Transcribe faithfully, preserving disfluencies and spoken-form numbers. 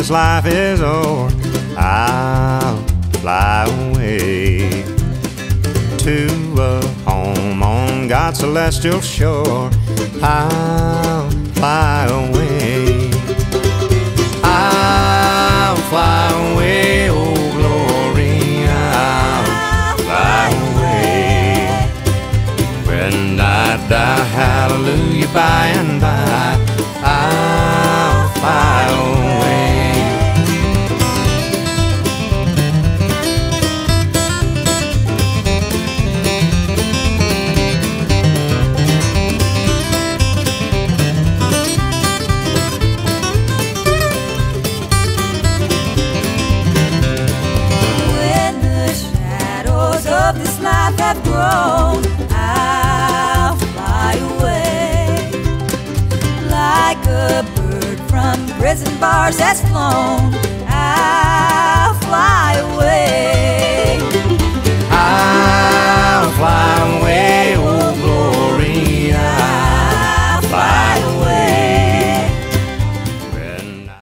this life is o'er, I'll fly away to a home on God's celestial shore. I'll fly away. I'll fly away, oh glory, I'll fly away. When I die, hallelujah, by and by, I'll fly away. Of this life have grown, I'll fly away. Like a bird from prison bars has flown, I'll fly away.